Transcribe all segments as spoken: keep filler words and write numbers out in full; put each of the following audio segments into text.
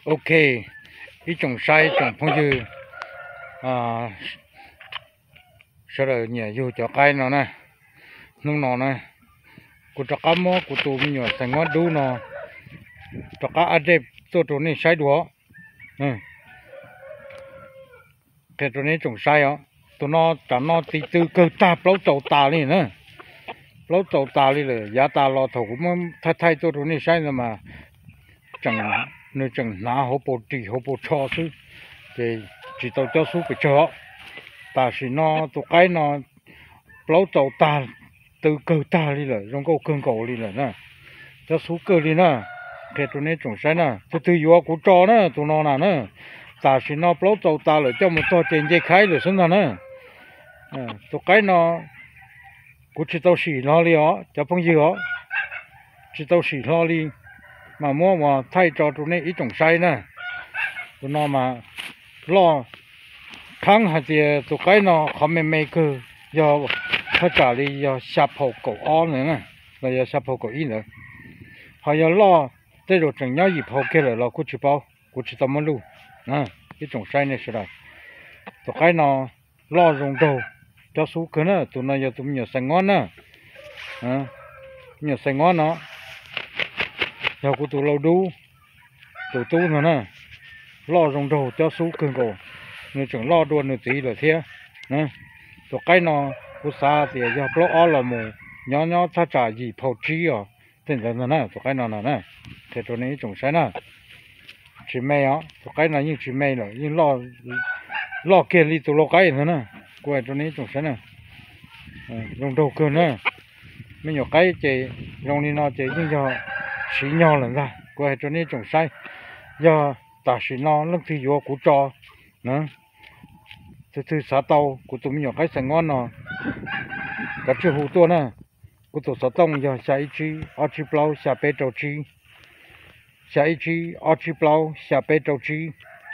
ok ý trồng sai trồng phong dư à sau đó nhẹ vô cho cái nó nè nung nó nè của cho cá mó của tụi mình nhỏ thành ngón đu nó cho cá ăn đẹp tôi tụi này sai đũa ừ cái tụi này trồng sai á tụi nó chẳng nó thì từ cơ ta lâu trầu ta đi nữa lâu trầu ta đi rồi giá ta lo thầu cũng thay thay tôi tụi này sai rồi mà chẳng nơi chẳng ná hộp bột trì hộp bột cho chứ thì chỉ tao cho số cái chợ ta chỉ nó tụi cái nó lâu trầu ta từ cơ ta đi rồi trong câu cơn cổ đi rồi nè cho số cơ đi nè cái tụi này trồng sai nè từ từ vô của cho nè tụi nó nè nè ta chỉ nó lâu trầu ta rồi cho một to tiền dây khai rồi xin nè tụi cái nó cũng chỉ tao xỉ nó đi ó cho phong gì ó chỉ tao xỉ nó đi mà mua mà thay cho tụi này ít trồng sai nè tụi nó mà lo kháng hay thì tụi cái nó không mềm mềm cơ do phải trả đi do sạp hậu cổ on nữa nè là do sạp hậu cổ ít nữa họ do lo tới rồi chẳng nhau dịp hậu kia là lo cũng chỉ bao cũng chỉ tao muốn luôn nè ít trồng sai này sẽ là tụi cái nó lo dùng đồ cho số cơ nữa tụi nó giờ tụi mình xài ngon nè à nhiều xài ngon nó giờ của tụi lâu đu tụi tu nữa nè lo dùng đồ cho số cơ cổ người chẳng lo đuôn người tí là thế nè tụi cái nó của xa thì giờ lo ó là mù nhỏ nhỏ ta trả gì phao chi à thế là nè tụi cái nó nè nè thế tụi này trồng sai nè chỉ mày á tụi cái nó như chỉ mày rồi nhưng lo lo kia đi tụi lo cái nữa nè quay tụi này trồng sai nè dùng đồ cơ nè mấy nhỏ cái chị dùng đi nó chị nhưng giờ xí nhau lần ra quay tụi này trồng sai giờ ta xí nó lúc thì vô của trò nữa từ từ xã tàu của tụi mình nhỏ cái sành ngon nó cả chiều hủ tua nè của tụi xã tông giờ xài chi ở chi plau xài bê trâu chi xài chi ở chi plau xài bê trâu chi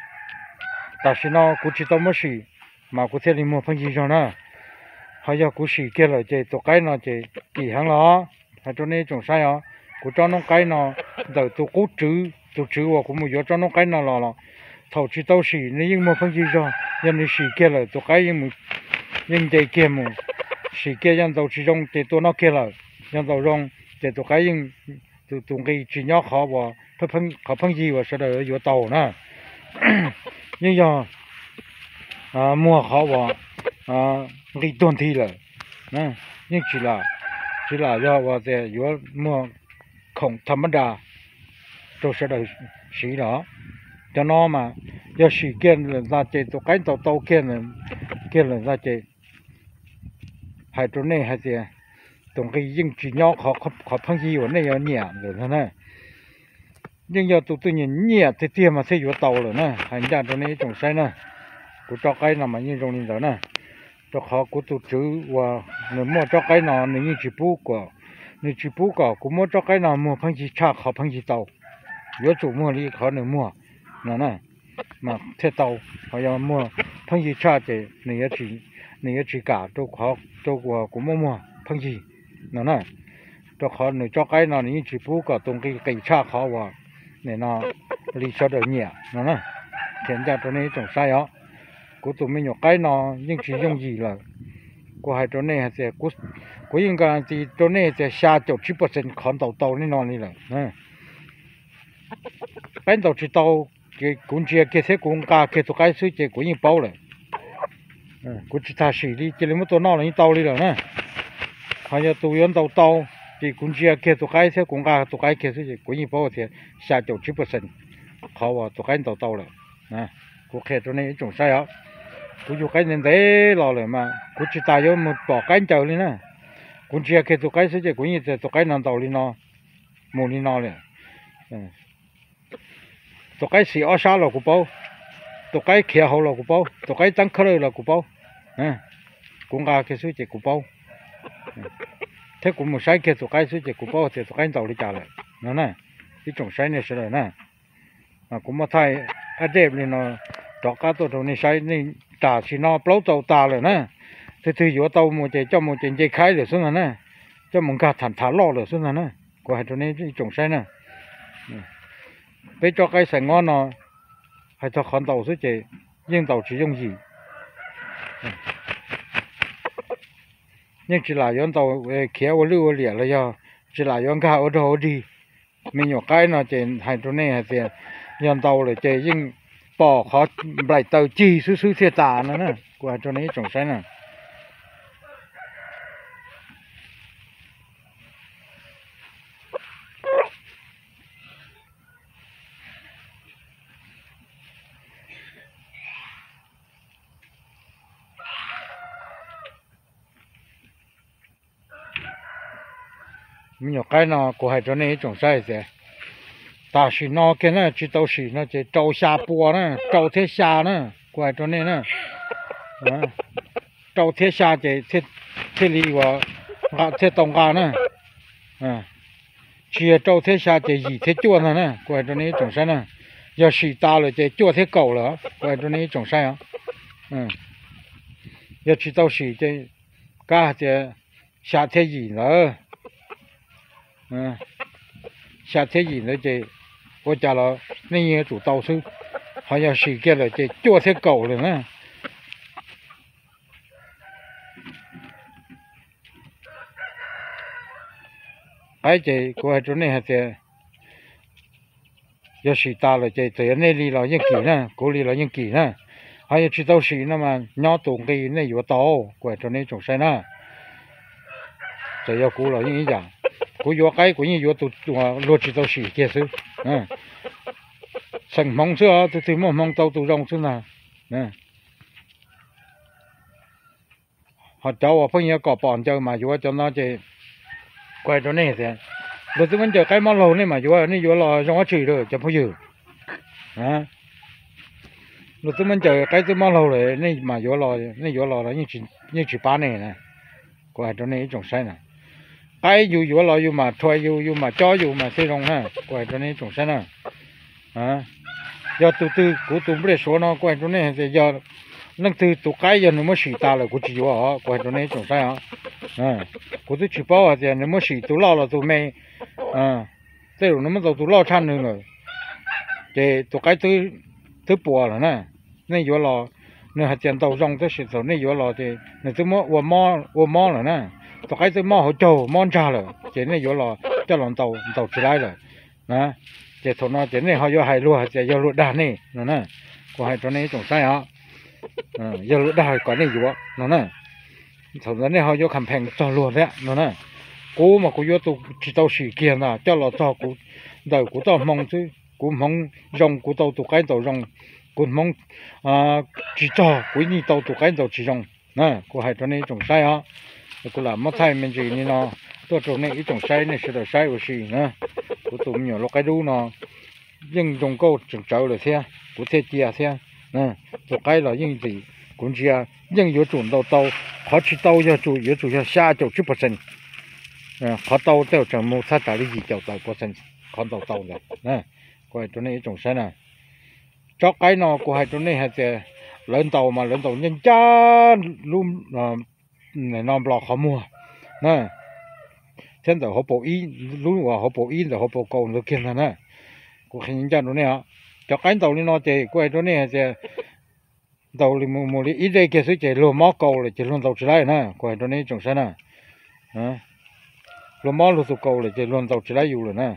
ta xí nó của chỉ tao mới xí mà của thế thì mua phân gì rồi nè hay giờ của xí kia là chị tụi cái nó chị kỳ hàng đó hay cho nên trồng sai đó của cho nó cái nó đầu tụi cố chữ tụi chữ và của một giờ cho nó cái nó là là thầu chỉ tao xí nếu mua phân gì rồi dân đi xí kia là tụi cái nhưng nhưng chị kia mà xí kia dân tàu chỉ dùng chị tụi nó kia là dân tàu dùng chị tụi cái nhưng tụi tụi cái chỉ nhỏ khó và phân phân khó phân gì và sau đó ở giữa tàu nè nhưng giờ à, mua khó và à, cái tuần thì là nè nhưng chỉ là chỉ là do và để giữa mua không thầm đa rồi sau đó xí đó cho nó mà do xí kia là ra chơi tụi cái tàu tàu kia là kia là ra chơi hai chỗ này hai gì tụi cái nhưng chỉ nhỏ khó khó khó phân gì và này là nhẹ rồi thế này nhưng giờ tụi tôi nhìn nhẹ thì tiền mà thấy vừa tàu rồi nè hành ra chỗ này trồng sai nè của cho cái nào mà như trong này nè cho họ của tụi chữ và nếu mua cho cái nào nếu như chỉ bút của nếu chỉ bút của cũng mua cho cái nào mua phân gì cha họ phân gì tàu vừa chủ mua đi họ nếu mua nè nè mà thế tàu họ giờ mua phân gì cha thì nếu chỉ nếu chỉ cả cho họ cho của cũng mua mua phân gì nè nè cho họ nếu cho cái nào nếu chỉ bút của tụi cái cái cha họ và để nó đi cho đỡ nhẹ nó nè hiện ra chỗ này trồng sai đó của tụi mình nhỏ cái nó nhưng chỉ dùng gì là của hai chỗ này thì của của những cái thì chỗ này thì xa chỗ chín phần trăm còn tàu tàu này nó này là nè cái tàu chỉ tàu cái cũng chỉ cái thế cũng cả cái tụi cái suy chỉ của những bao rồi của chỉ thà xỉ đi chỉ lấy một tàu nó là những tàu đi rồi nè hay là tụi yon tàu tàu thì cũng chỉ cái tụi cái thế cũng cả tụi cái cái suy chỉ của những bao thì xa chỗ chín phần trăm họ vào tụi cái tàu tàu rồi nè của cái chỗ này trồng sai đó của dù cái nên thế lò rồi mà của chỉ tài vô một bỏ cái chờ lên nè cũng chỉ cái tụi cái sẽ chỉ của như tụi cái nằm tàu lên nó một lên nó này tụi cái xì ở xa là của bao tụi cái kia hậu là của bao tụi cái tăng khơi là của bao nè cũng cả cái số chỉ của bao thế cũng một sai kia tụi cái số chỉ của bao thì tụi cái tàu đi trả lại nó nè cái trồng sai này sẽ là nè mà cũng mà thay ở đây lên nó cho cá tụi này sai này trả thì nó lâu tàu ta rồi nè thì thì vừa tàu một chế cho một chế dây khai rồi xuống rồi nè cho một cả thản thả lo rồi xuống rồi nè của hai tụi này trồng sai nè bây cho cái sành ngon nó hay cho con tàu số chế nhưng tàu chỉ dùng gì nhưng chỉ là yon tàu kéo ở lưu ở lìa là do chỉ là yon cao ở đâu đi mình nhỏ cái nó chế hay chỗ này hay tiền yon tàu là chế nhưng bỏ khó lại tàu chi xứ xứ thiệt tả nữa nè qua chỗ này trồng sai nè mình nhỏ cái nó của hai chỗ này trồng sai thế ta chỉ nó cái này chỉ tàu chỉ nó chỉ trâu xa bùa nè trâu thế xa nè của hai chỗ này nè trâu thế xa chỉ thế thế li và gà thế tông gà nè à chỉ trâu thế xa chỉ gì thế chua nè nè của hai chỗ này trồng sai nè giờ xì ta rồi chỉ chua thế cầu rồi của hai chỗ này trồng sai à ừ giờ chỉ tàu chỉ chỉ cá chỉ xa thế gì nữa à xa thế gì nữa chị我家了那些主刀手好像是给了这脚太高了呢而且过来之内还是要是大了这这那里了人给呢过里了人给呢还有知道是那么鸟动给那有刀过来之内种啥呢这要过了人家กูอยู่ใกล้กูยังอยู่ตัวตัวรถที่ตัวสีเกี่ยซื้ออ่าสั่งมองเสื้อตัวที่มองมองตัวตัวรองซื้อน่ะนะhọ cháu ở phương nhà cỏ bòn chơi mà vừa cho nó chơi quay chỗ này thì rồi tôi vẫn chờ cái món lẩu này mà vừa này vừa lò trong quá chửi rồi cho bao giờ à rồi tôi vẫn chờ cái tôi món lẩu này này mà vừa lò này vừa lò là như chỉ như chỉ bán này nè quay chỗ này trồng sai nè cái dù dù lo dù mà thôi dù dù mà cho dù mà xây rong ha quay cho nên trồng sen à à giờ từ từ của tụi bây số nó quay cho nên thì giờ nâng từ tụi cái giờ nó mới xỉ ta là của chị vợ quay cho nên trồng sen à à của tụi chị bao giờ nó mới xỉ tụi lo là tụi mày à thế rồi nó mới tụi lo chăn nữa rồi thì tụi cái thứ thứ bùa là nè nên vừa lo nên hạt tiền tàu rong tới xịt rồi nên vừa lo thì nên tụi mò uo mò uo mò là nè tụi cái tụi mò họ trâu mò cha rồi chỉ nên vừa lo cho lòng tàu tàu chỉ lại rồi nè chỉ thằng nó chỉ nên họ vừa hay luôn chỉ vừa lụt đà này nó nè có hay cho nên trồng sai hả à vừa lụt đà có này vừa nó nè thằng nó này họ vừa cầm phèn cho luôn đấy nó nè cố mà cố vừa tụi chỉ tàu xì kia nè cho nó cho cố đời cố tàu mong chứ cố mong rong cố tàu tụi cái tàu rong cố mong à chỉ cho cố như tàu tụi cái tàu chỉ rong nè có hay cho nên trồng sai hả cô làm mất thay mình gì nên nó tôi trồng này cái trồng sai này sẽ là sai của gì nữa của tụi nhỏ nó cái đu nó nhưng trồng câu trồng trâu là thế của thế chia thế nè tụi cái là những gì cũng chia nhưng có chuẩn đầu tàu khó chỉ tàu cho chủ yếu chủ cho xa chỗ chút phần khó tàu theo trồng một sát tại gì chỗ tàu phần khó tàu tàu rồi nè coi chỗ này trồng sai nè cho cái nó của hai chỗ này hay là lớn tàu mà lớn tàu nhân chân luôn này nó lọt họ mua nè trên tàu họ bộ y luôn và họ bộ y rồi họ bộ cầu được kia nè của hình chân nó này á cho cái tàu này nó chạy quay chỗ này chạy tàu thì mua mua đi ít đây kia sẽ chạy lùa mó cầu là chạy luôn tàu chạy lại nè quay chỗ này trồng sai nè à lùa mó lùa tàu cầu là chạy luôn tàu chạy lại dù rồi nè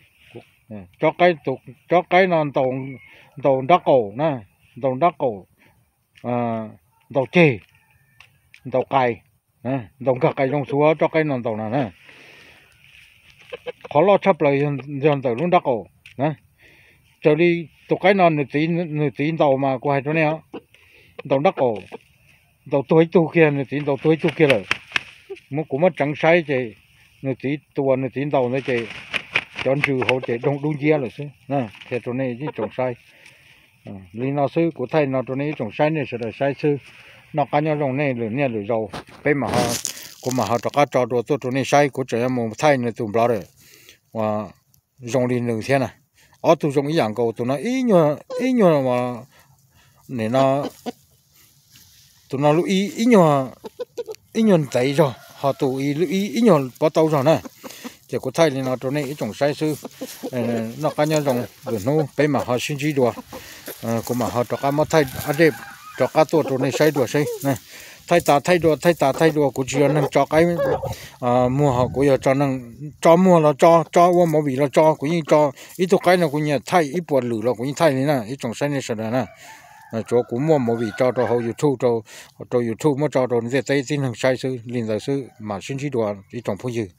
cho cái tàu cho cái nó tàu tàu đá cầu nè tàu đá cầu à tàu chè tàu cày nè tàu cả cày trong suối cho cái non tàu nào nè khó lo chấp lại dần tàu luôn đắc cổ nè trở đi tàu cái non nửa tí nửa tí tàu mà qua hai chỗ này á tàu đắc cổ tàu tuổi tu kia nửa tí tàu tuổi tu kia rồi muốn cũng mất trắng say chị nửa tí tua nửa tí tàu nữa chị chọn trừ hộ chị đông đông chia rồi chứ nè thì chỗ này chứ trồng sai lý nó sư của thầy nó chỗ này trồng sai này sẽ là sai sư nó cá nhau rồng này lửa này lửa dầu bây mà họ cũng mà họ cho cá trò đồ tôi chỗ này sai của trẻ một thay này tụm bao rồi và rồng đi lửa thế này ở tụi rồng ý dạng cầu tụi nó ý nhờ ý nhờ mà để nó tụi nó lưu ý ý nhờ ý nhờ thấy rồi họ tụi ý lưu ý ý nhờ có tàu rồi nè chỉ có thay thì nó chỗ này ít trồng sai sư nó cá nhân trồng được nó bé mà họ xin chỉ đùa cũng mà họ cho cá mất thay ở đây cho cáตัวchỗ này sai đùa sai này thay ta thay đùa thay ta thay đùa cũng chỉ là cho cái mua họ cũng cho năng cho mua là cho cho qua mỗi vị là cho cũng như cho ítตัวcái là cũng như thay ít bột lử là cũng như thay này nè ít trồng sai này sao nè chỗ cũng mua mỗi vị cho cho họ YouTube cho cho YouTube mà cho cho nó sẽ thấy tin hàng sai sư liền giờ sư mà xin chỉ đùa ít trồng phong dư